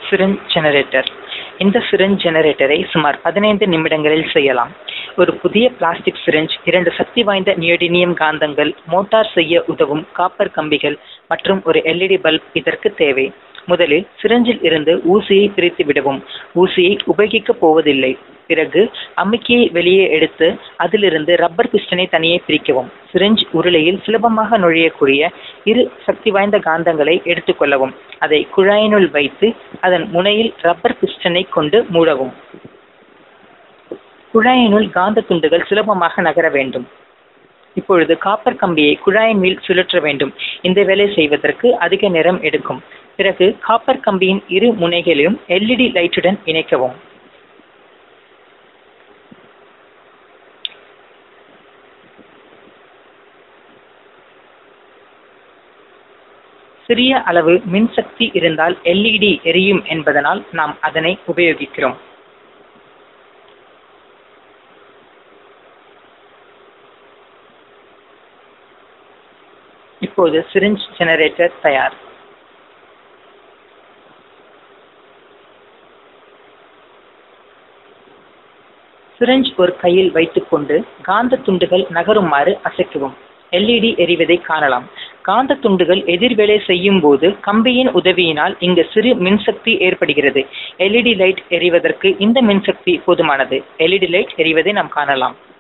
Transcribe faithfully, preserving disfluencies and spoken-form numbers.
Syringe generator. இந்த syringe ஜெனரேட்டரை சுமார் பதினைந்து நிமிடங்களில் செய்யலாம். ஒரு புதிய பிளாஸ்டிக் சிரிஞ்ச், இரண்டு சக்தி வாய்ந்த நியோடிமியம் காந்தங்கள், மோட்டார் செய்ய உதவும் காப்பர் கம்பிகள் மற்றும் ஒரு எல்இடி பல்ப் இதற்கு தேவை. முதலில் சிரிஞ்சில் இருந்து ஊசியை பிரித்து விடவும். ஊசியை உபயோகிக்கப் போவதில்லை. பிறகு அமுக்கியை வெளியே எடுத்து அதிலிருந்து ரப்பர் பிஸ்டனை தனியே பிரிக்கவும். சிரிஞ்ச் உருளையில் சுலபமாக நுழையக்கூடிய இரு சக்தி வாய்ந்த காந்தங்களை எடுத்துக்கொள்ளவும். அதை குழாயினுள் வைத்து அதன் முனையில் ரப்பர் பிஸ்டனை கொண்டு மூடவும். குழாயினுள் காந்த துண்டுகள் சுலபமாக நகர வேண்டும். இப்பொழுது காப்பர் கம்பியை குழாயின் மேல் சுழற்ற வேண்டும். இந்த வேலை செய்வதற்கு அதிக நேரம் எடுக்கும். பிறகு காப்பர் கம்பியின் இரு முனைகளையும் எல்இடி லைட்டுடன் இணைக்கவும். சிறிய அளவு மின்சக்தி இருந்தால் எல்இடி எரியும் என்பதனால் நாம் அதனை உபயோகிக்கிறோம். இப்போது சிரிஞ்ச் ஜெனரேட்டர் தயார். சிரிஞ்ச் ஒரு கையில் வைத்துக்கொண்டு காந்த துண்டுகள் நகருமாறு அசைக்கவும். எல்இடி எரிவதை காணலாம். காந்த துண்டுகள் எதிர்வேலை செய்யும் போது கம்பியின் உதவியினால் இங்கு சிறு மின்சக்தி ஏற்படுகிறது. எல்இடி லைட் எரிவதற்கு இந்த மின்சக்தி போதுமானது. எல்இடி லைட் எரிவதை நாம் காணலாம்.